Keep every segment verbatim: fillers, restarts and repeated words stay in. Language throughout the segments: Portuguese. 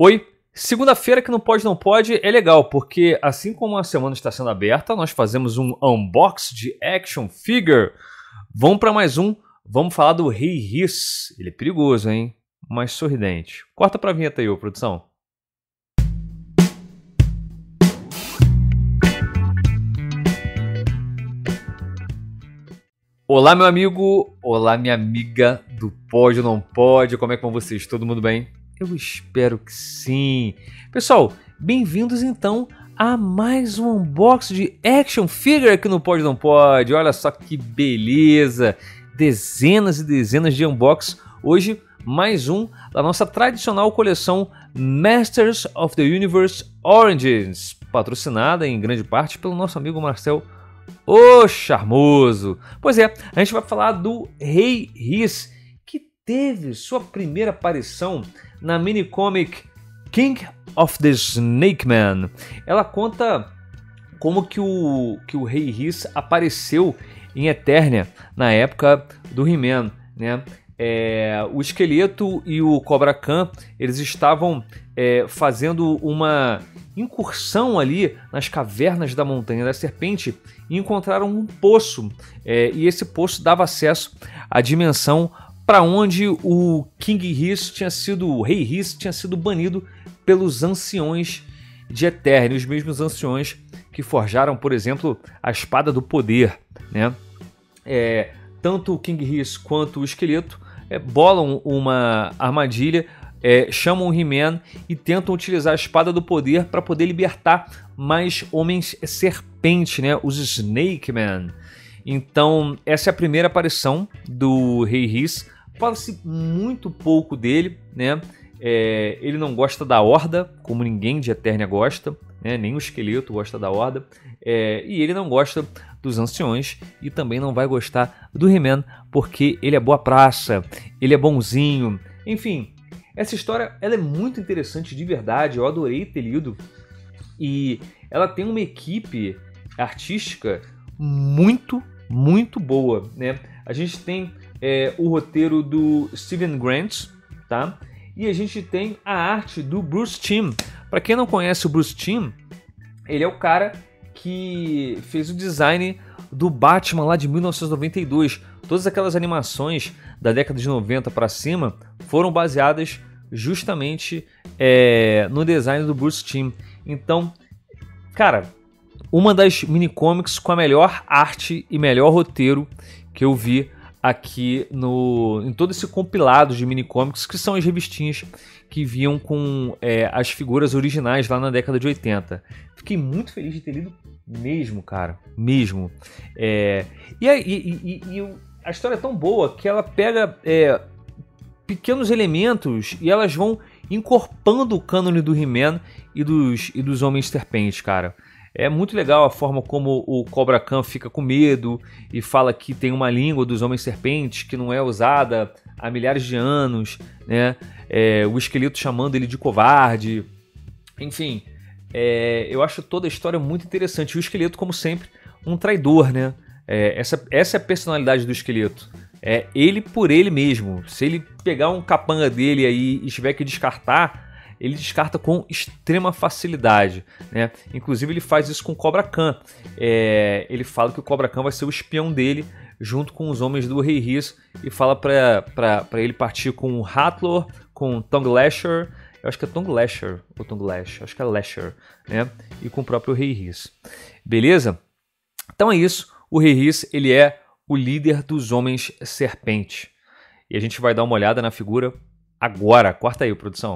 Oi, segunda-feira que não pode não pode é legal, porque assim como a semana está sendo aberta, nós fazemos um unboxing de action figure. Vamos para mais um, vamos falar do Rei Hiss. Ele é perigoso, hein? Mas sorridente. Corta pra vinheta aí, ô produção. Olá, meu amigo, olá, minha amiga do Pode ou Não Pode, como é que vão vocês? Todo mundo bem? Eu espero que sim. Pessoal, bem-vindos então a mais um unboxing de action figure aqui no Pode ou Não Pode. Olha só que beleza, dezenas e dezenas de unboxings. Hoje, mais um da nossa tradicional coleção Masters of the Universe Origins, patrocinada em grande parte pelo nosso amigo Marcel o Charmoso. Pois é, a gente vai falar do Rei Hiss, que teve sua primeira aparição na minicomic King of the Snake Man. Ela conta como que o, que o Rei Hiss apareceu em Eternia na época do He-Man, né? É, o Esqueleto e o Cobra Khan, eles estavam é, fazendo uma incursão ali nas cavernas da Montanha da Serpente e encontraram um poço, é, e esse poço dava acesso à dimensão para onde o King Hiss tinha sido, o Rei Hiss tinha sido banido pelos anciões de Eternia, os mesmos anciões que forjaram, por exemplo, a Espada do Poder, né? É, tanto o King Hiss quanto o Esqueleto é, bolam uma armadilha, é, chamam o He-Man e tentam utilizar a Espada do Poder para poder libertar mais homens serpente, né? Os Snake Man. Então, essa é a primeira aparição do Rei Hiss. Fala-se muito pouco dele, né? É, ele não gosta da Horda, como ninguém de Eternia gosta, né? Nem o Esqueleto gosta da Horda. É, e ele não gosta dos anciões e também não vai gostar do He-Man, porque ele é boa praça, ele é bonzinho. Enfim, essa história ela é muito interessante de verdade, eu adorei ter lido. E ela tem uma equipe artística muito, muito boa, né? A gente tem é, o roteiro do Steven Grant, tá? E a gente tem a arte do Bruce Timm. Para quem não conhece o Bruce Timm, ele é o cara que fez o design do Batman lá de mil novecentos e noventa e dois. Todas aquelas animações da década de noventa para cima foram baseadas justamente é, no design do Bruce Timm. Então, cara, uma das minicomics com a melhor arte e melhor roteiro que eu vi aqui no, em todo esse compilado de minicomics, que são as revistinhas que vinham com é, as figuras originais lá na década de oitenta. Fiquei muito feliz de ter lido mesmo, cara, mesmo. É, e, a, e, e, e a história é tão boa que ela pega é, pequenos elementos e elas vão encorpando o cânone do He-Man e dos, e dos Homens Serpentes, cara. É muito legal a forma como o Cobra Khan fica com medo e fala que tem uma língua dos Homens Serpentes que não é usada há milhares de anos, né? É, o Esqueleto chamando ele de covarde. Enfim, é, eu acho toda a história muito interessante. E o Esqueleto, como sempre, um traidor, né? É, essa, essa é a personalidade do Esqueleto. É ele por ele mesmo. Se ele pegar um capanga dele aí e tiver que descartar, ele descarta com extrema facilidade, né? Inclusive ele faz isso com o Cobra Khan. É, ele fala que o Cobra Khan vai ser o espião dele junto com os homens do Rei Hiss e fala para ele partir com o Hathor, com o Tongue Lasher, eu acho que é Tongue Lasher ou Tongue Lash, acho que é Lasher, né? E com o próprio Rei Hiss. Beleza? Então é isso. O Rei Hiss, ele é o líder dos Homens Serpente. E a gente vai dar uma olhada na figura agora. Corta aí, produção.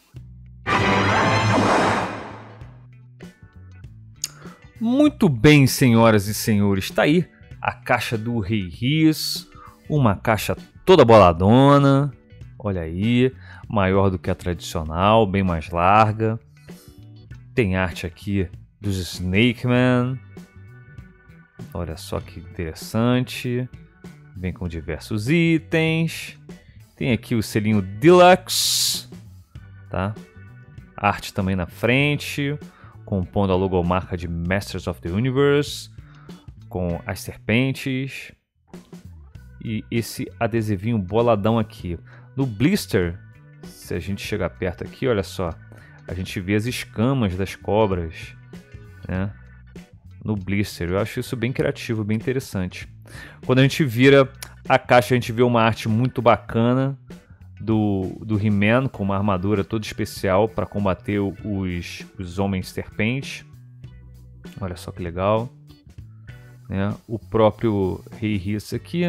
Muito bem, senhoras e senhores, está aí a caixa do Rei Hiss, uma caixa toda boladona, olha aí, maior do que a tradicional, bem mais larga. Tem arte aqui dos Snake Man, olha só que interessante, vem com diversos itens, tem aqui o selinho Deluxe, tá? Arte também na frente, compondo a logomarca de Masters of the Universe, com as serpentes. E esse adesivinho boladão aqui. No blister, se a gente chegar perto aqui, olha só, a gente vê as escamas das cobras, né, no blister. Eu acho isso bem criativo, bem interessante. Quando a gente vira a caixa, a gente vê uma arte muito bacana do, do He-Man, com uma armadura toda especial para combater os, os homens serpentes. Olha só que legal, né? O próprio Rei Hiss aqui,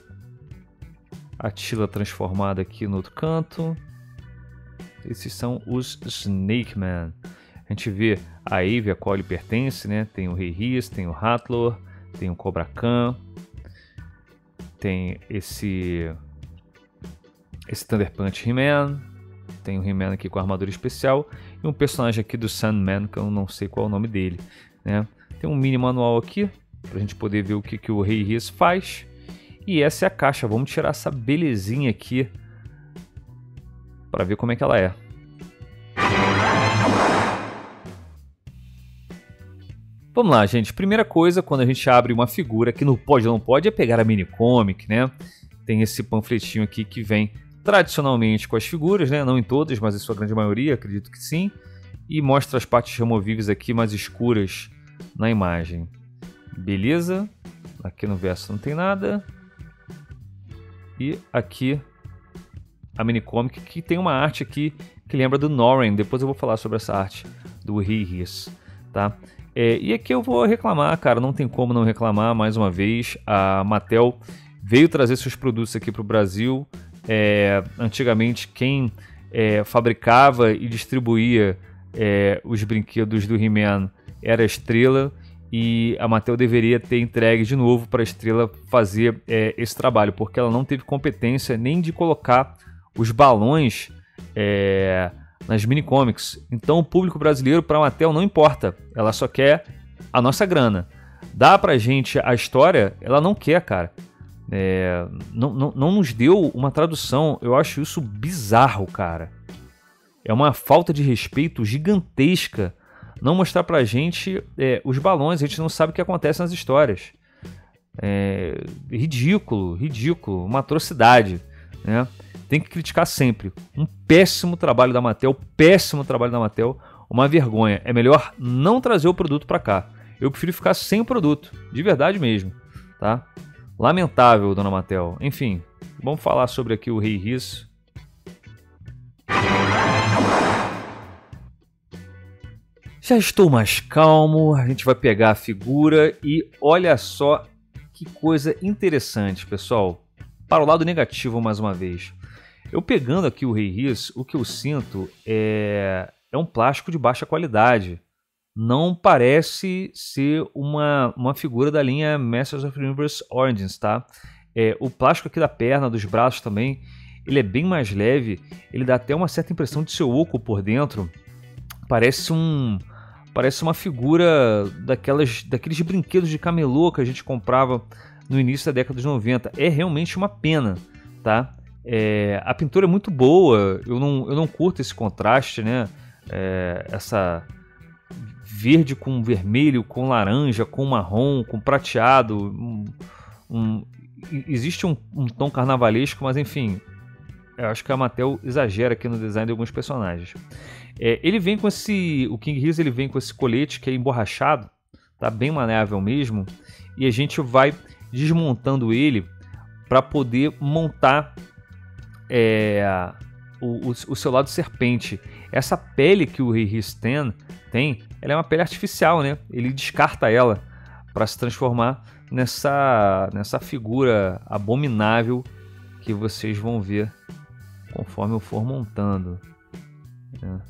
a Teela transformada aqui no outro canto. Esses são os Snake Man. A gente vê a Eve, a qual ele pertence, né? Tem o Rei Hiss, tem o Hathor, tem o Cobra Khan, tem esse esse Thunder Punch He-Man, tem o He-Man aqui com a armadura especial e um personagem aqui do Sandman, que eu não sei qual é o nome dele, né? Tem um mini manual aqui pra gente poder ver o que, que o Rei Hiss faz. E essa é a caixa. Vamos tirar essa belezinha aqui para ver como é que ela é. Vamos lá, gente. Primeira coisa, quando a gente abre uma figura, que no Pode ou Não Pode, é pegar a mini comic, né? Tem esse panfletinho aqui que vem tradicionalmente com as figuras, né? Não em todas, mas em sua grande maioria, acredito que sim. E mostra as partes removíveis aqui mais escuras na imagem. Beleza? Aqui no verso não tem nada. E aqui a mini comic, que tem uma arte aqui que lembra do Norrin. Depois eu vou falar sobre essa arte do Rei Hiss, tá? É, e aqui eu vou reclamar, cara, não tem como não reclamar. Mais uma vez, a Mattel veio trazer seus produtos aqui para o Brasil. É, antigamente quem é, fabricava e distribuía é, os brinquedos do He-Man era a Estrela, e a Mattel deveria ter entregue de novo para a Estrela fazer é, esse trabalho, porque ela não teve competência nem de colocar os balões é, nas mini-comics. Então o público brasileiro, para a Mattel, não importa, ela só quer a nossa grana. Dá pra gente a história, ela não quer, cara. É, não, não, não nos deu uma tradução. Eu acho isso bizarro, cara. É uma falta de respeito gigantesca não mostrar pra gente é, os balões. A gente não sabe o que acontece nas histórias. É ridículo, ridículo, uma atrocidade, né? Tem que criticar sempre. Um péssimo trabalho da Mattel, péssimo trabalho da Mattel, uma vergonha. É melhor não trazer o produto pra cá. Eu prefiro ficar sem o produto, de verdade mesmo, tá? Lamentável, dona Mattel. Enfim, vamos falar sobre aqui o Rei Hiss. Já estou mais calmo, a gente vai pegar a figura e olha só que coisa interessante, pessoal. Para o lado negativo, mais uma vez. Eu pegando aqui o Rei Hiss, o que eu sinto é, é um plástico de baixa qualidade. Não parece ser uma, uma figura da linha Masters of the Universe Origins, tá? É, o plástico aqui da perna, dos braços também, ele é bem mais leve. Ele dá até uma certa impressão de ser oco por dentro. Parece um... Parece uma figura daquelas, daqueles brinquedos de camelô que a gente comprava no início da década de noventa. É realmente uma pena, tá? É, a pintura é muito boa, eu não, eu não curto esse contraste, né? É, essa verde com vermelho, com laranja, com marrom, com prateado. Um, um, existe um, um tom carnavalesco, mas enfim, eu acho que a Mattel exagera aqui no design de alguns personagens. É, ele vem com esse, o King Hiss, ele vem com esse colete que é emborrachado, tá bem maleável mesmo, e a gente vai desmontando ele para poder montar é, o, o, o seu lado serpente. Essa pele que o Rei Hiss tem, tem, ela é uma pele artificial, né? Ele descarta ela para se transformar nessa, nessa figura abominável que vocês vão ver conforme eu for montando. É.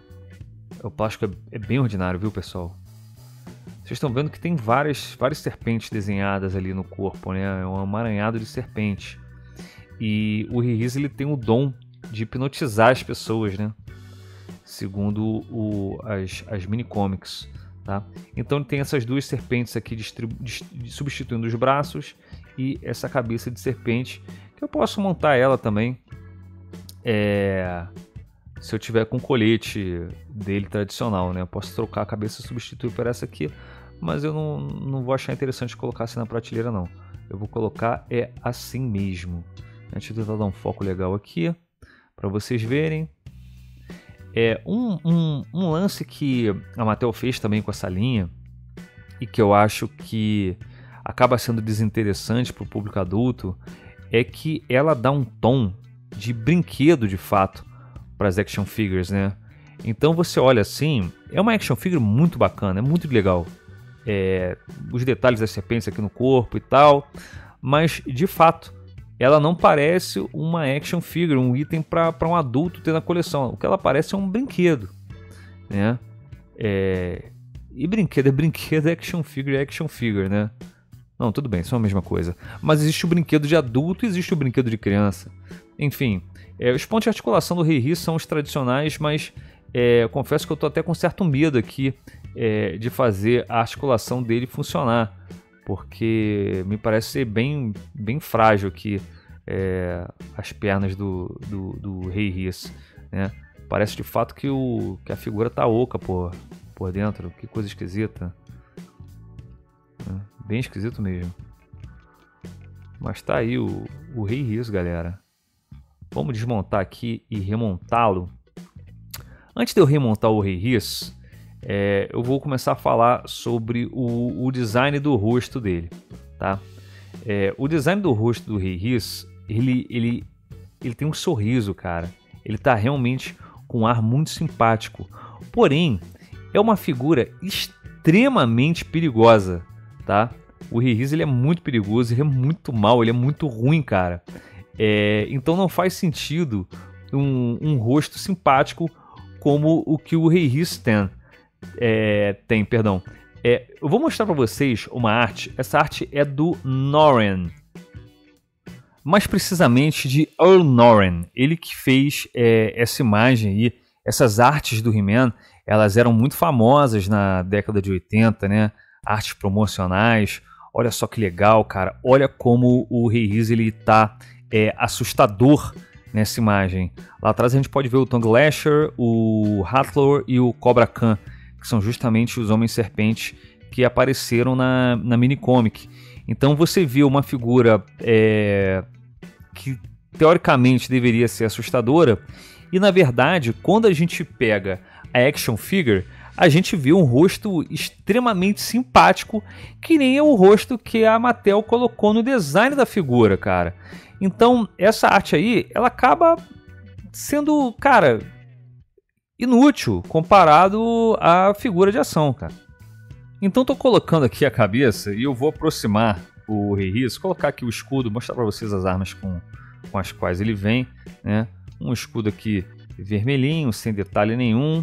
O plástico é, é bem ordinário, viu, pessoal? Vocês estão vendo que tem várias, várias serpentes desenhadas ali no corpo, né? É um amaranhado de serpente. E o Rei Hiss, ele tem o dom de hipnotizar as pessoas, né? Segundo o, as, as mini-comics, tá? Então ele tem essas duas serpentes aqui substituindo os braços e essa cabeça de serpente, que eu posso montar ela também. É... Se eu tiver com o colete dele tradicional, né? Eu posso trocar a cabeça e substituir por essa aqui, mas eu não, não vou achar interessante colocar assim na prateleira, não. Eu vou colocar é assim mesmo. Deixa eu tentar dar um foco legal aqui para vocês verem. É um, um, um lance que a Mattel fez também com essa linha e que eu acho que acaba sendo desinteressante para o público adulto é que ela dá um tom de brinquedo de fato para as action figures, né? Então você olha assim, é uma action figure muito bacana, é muito legal. É, os detalhes das serpentes aqui no corpo e tal, mas de fato ela não parece uma action figure, um item para um adulto ter na coleção. O que ela parece é um brinquedo, né? É, e brinquedo é brinquedo, action figure é action figure, né? Não, tudo bem, isso é a mesma coisa. Mas existe o brinquedo de adulto e existe o brinquedo de criança. Enfim, é, os pontos de articulação do Rei Ri são os tradicionais, mas é, eu confesso que eu estou até com certo medo aqui é, de fazer a articulação dele funcionar, porque me parece ser bem, bem frágil aqui é, as pernas do, do, do Rei Ri, né? Parece de fato que, o, que a figura tá oca por, por dentro, que coisa esquisita. Bem esquisito mesmo. Mas tá aí o, o Rei Ri, galera. Vamos desmontar aqui e remontá-lo. Antes de eu remontar o Rei Ri, é, eu vou começar a falar sobre o, o design do rosto dele, tá? É, o design do rosto do Rei Ri, ele, ele, ele tem um sorriso, cara. Ele tá realmente com um ar muito simpático. Porém, é uma figura extremamente perigosa, tá? O Rei Ri, ele é muito perigoso, ele é muito mal, ele é muito ruim, cara. É, então não faz sentido um, um rosto simpático como o que o Rei Ri tem. É, tem, perdão. É, eu vou mostrar para vocês uma arte. Essa arte é do Norrin. Mais precisamente de Earl Norrin. Ele que fez é, essa imagem aí. Essas artes do He-Man, elas eram muito famosas na década de oitenta, né? Artes promocionais. Olha só que legal, cara. Olha como o Rei Ri, ele tá é, assustador nessa imagem. Lá atrás a gente pode ver o Tongue Lasher, o Hathor e o Cobra Khan, que são justamente os Homens-Serpentes que apareceram na, na minicomic. Então você vê uma figura é, que teoricamente deveria ser assustadora, e na verdade, quando a gente pega a action figure, a gente vê um rosto extremamente simpático, que nem é o rosto que a Mattel colocou no design da figura, cara. Então, essa arte aí, ela acaba sendo, cara, inútil comparado à figura de ação, cara. Então, tô colocando aqui a cabeça e eu vou aproximar o Rei Ri, colocar aqui o escudo, mostrar para vocês as armas com, com as quais ele vem, né? Um escudo aqui vermelhinho, sem detalhe nenhum.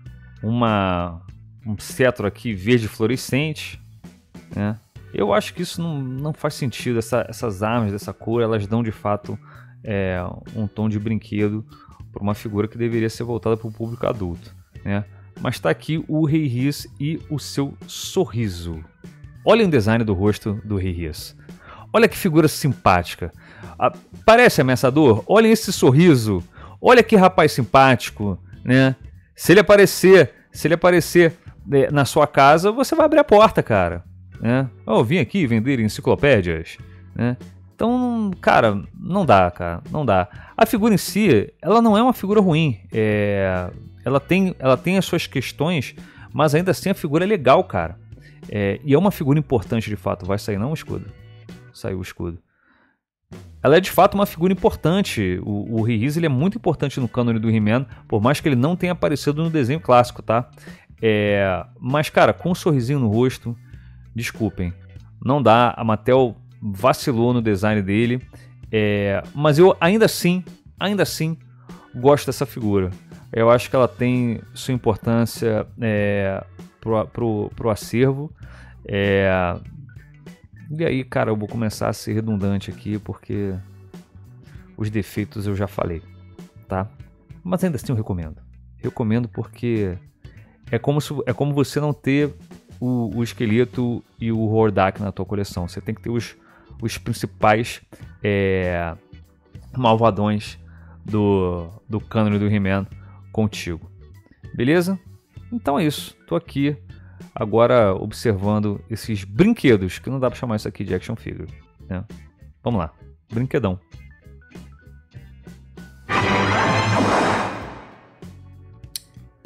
Uma, um cetro aqui verde fluorescente, né? Eu acho que isso não, não faz sentido. Essa, essas armas dessa cor, elas dão de fato é, um tom de brinquedo para uma figura que deveria ser voltada para o público adulto, né? Mas está aqui o Rei Ri e o seu sorriso. Olhem o design do rosto do Rei Ri. Olha que figura simpática. Ah, parece ameaçador? Olhem esse sorriso. Olha que rapaz simpático, né? Se ele aparecer, se ele aparecer né, na sua casa, você vai abrir a porta, cara. Né? Eu vim aqui vender enciclopédias, né? Então, cara, não dá, cara, não dá. A figura em si, ela não é uma figura ruim. É... Ela tem, ela tem as suas questões, mas ainda assim a figura é legal, cara. É... E é uma figura importante de fato. Vai sair não o escudo? Saiu o escudo. Ela é de fato uma figura importante. O, o Rei Ri, ele é muito importante no cânone do He-Man, por mais que ele não tenha aparecido no desenho clássico, tá? É... Mas, cara, com um sorrisinho no rosto, desculpem, não dá. A Mattel vacilou no design dele, é... mas eu ainda assim, ainda assim, gosto dessa figura. Eu acho que ela tem sua importância é... pro, pro, pro acervo. É... E aí, cara, eu vou começar a ser redundante aqui, porque os defeitos eu já falei, tá? Mas ainda assim eu recomendo. Recomendo porque é como, se, é como você não ter o, o esqueleto e o Hordak na tua coleção. Você tem que ter os, os principais é, malvadões do, do cânone do He-Man contigo. Beleza? Então é isso. Tô aqui agora observando esses brinquedos, que não dá pra chamar isso aqui de action figure, né? Vamos lá, brinquedão.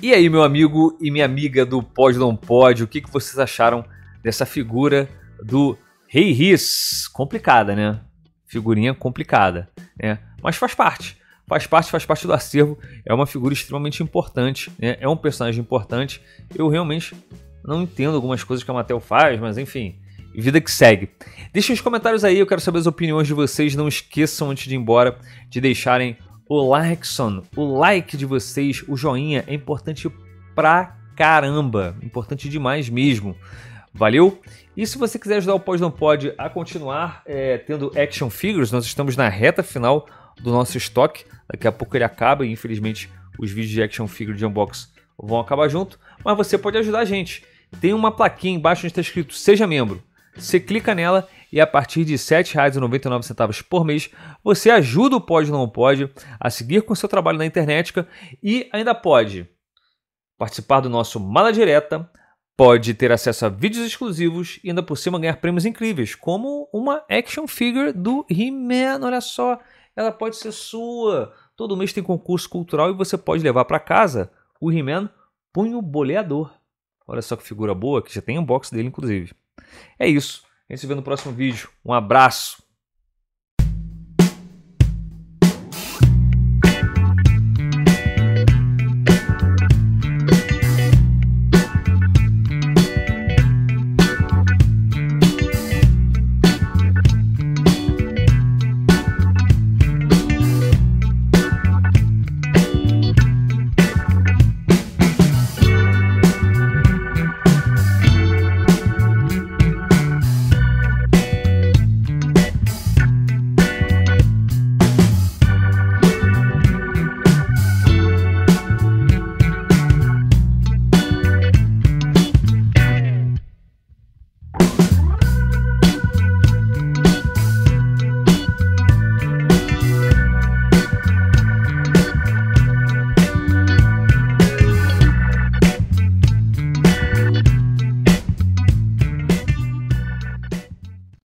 E aí, meu amigo e minha amiga do Pode Não Pode, o que, que vocês acharam dessa figura do Rei Hiss? Complicada, né? Figurinha complicada, né? Mas faz parte, faz parte, faz parte do acervo. É uma figura extremamente importante, né? É um personagem importante. Eu realmente não entendo algumas coisas que a Mattel faz, mas enfim, vida que segue. Deixem os comentários aí, eu quero saber as opiniões de vocês. Não esqueçam, antes de ir embora, de deixarem o likeson, o like de vocês, o joinha. É importante pra caramba, importante demais mesmo. Valeu? E se você quiser ajudar o Pode Não Pode a continuar é, tendo action figures, nós estamos na reta final do nosso estoque. Daqui a pouco ele acaba e infelizmente os vídeos de action figure de unboxing vão acabar junto. Mas você pode ajudar a gente. Tem uma plaquinha embaixo onde está escrito Seja Membro. Você clica nela e a partir de sete reais e noventa e nove centavos por mês você ajuda o Pode Não Pode a seguir com o seu trabalho na internet e ainda pode participar do nosso Mala Direta, pode ter acesso a vídeos exclusivos e ainda por cima ganhar prêmios incríveis, como uma action figure do He-Man. Olha só, ela pode ser sua. Todo mês tem concurso cultural e você pode levar para casa o He-Man Punho Boleador. Olha só que figura boa, que já tem unboxing dele inclusive. É isso, a gente se vê no próximo vídeo. Um abraço.